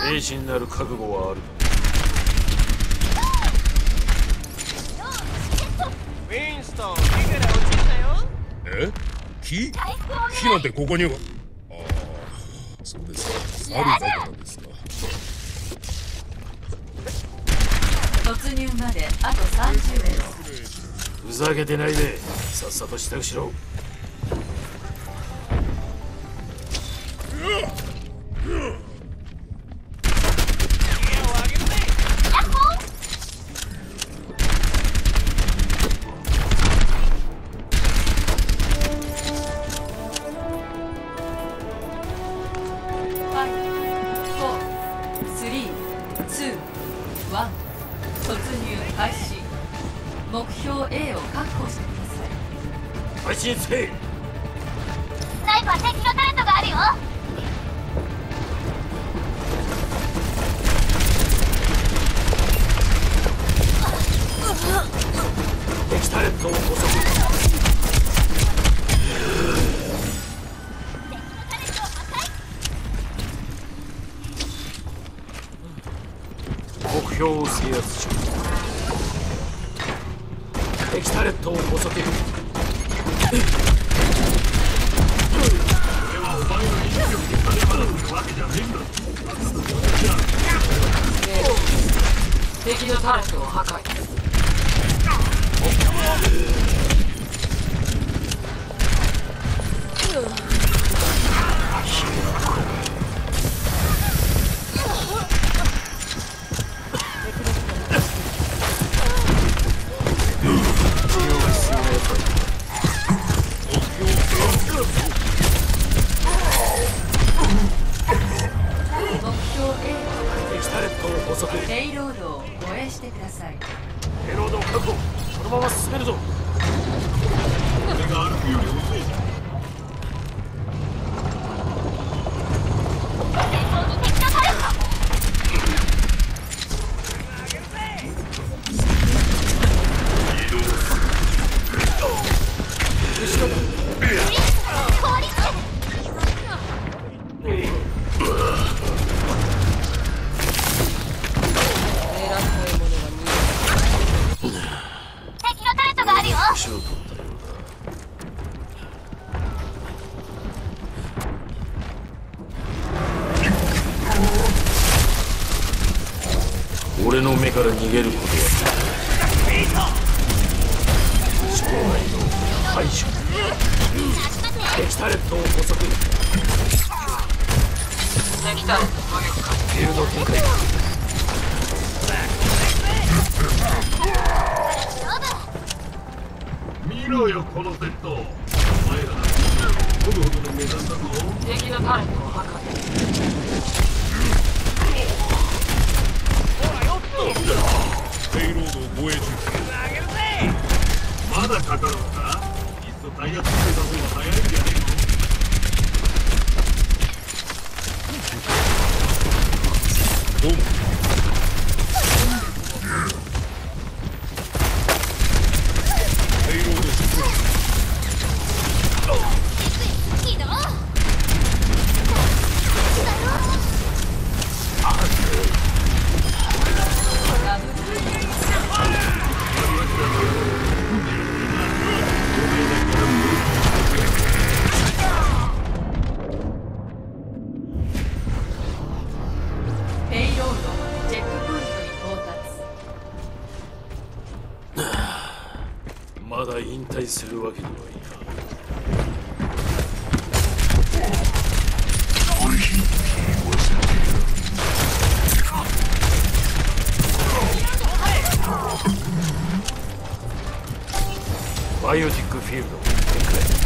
兵士になる覚悟はある。 ウィンストン、木から落ちたよ。 え？木なんてここには。ああ、そうですか。猿だからですか。 突入まであと30秒。 ふざけてないで、さっさと支度しろ。 目標 A を確保してください。 配信つけ。 スナイパー敵のタレントがあるよ。 敵タレントを捕捉。目標を制圧中。敵タレットを捕捉。 敵のタレットを破壊。ペイロードを護衛してください。 ペイロードを確保。そのまま進めるぞ。 俺が歩くより遅い。 俺の目から逃げることは将来の敗者。敵タレットを捕捉。 敵タレット攻撃開始。 フィールド展開。 見ろよこのセット。お前らほどほどの値段だぞ。 敵のタレットを破壊。 ペイロードを護衛中。まだかかるのか。いっそタイヤつけた方が早いんじゃねえの。どうも。ペイロード出動。 まだ引退するわけにはいかん。バイオティックフィールド展開。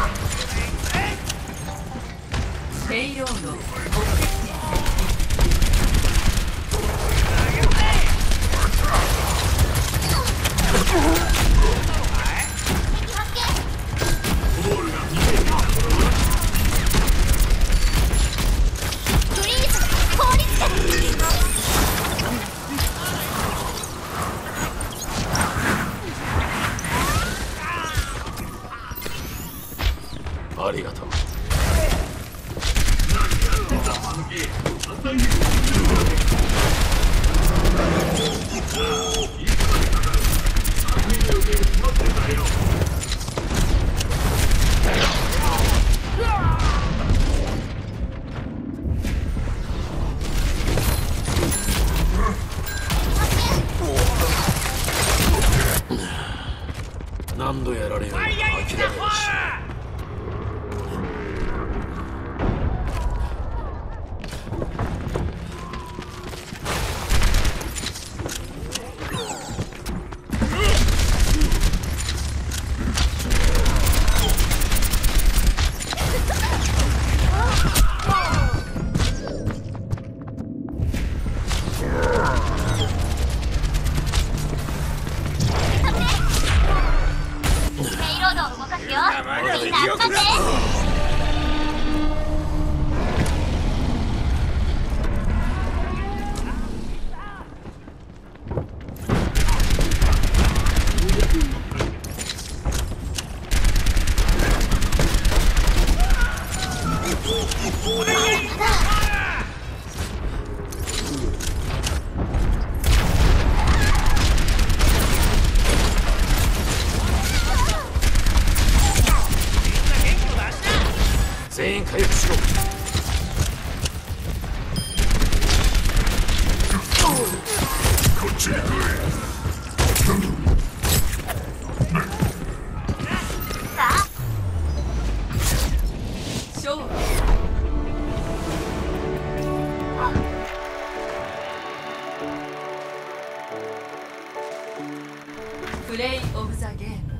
ペイロード目的地。 ありがとう。何度やられようと諦めないし。全員回復しろ。 こっちに来い。 勝負。プレイオブザゲーム。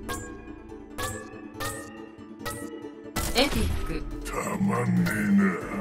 エピック。 たまんねえな。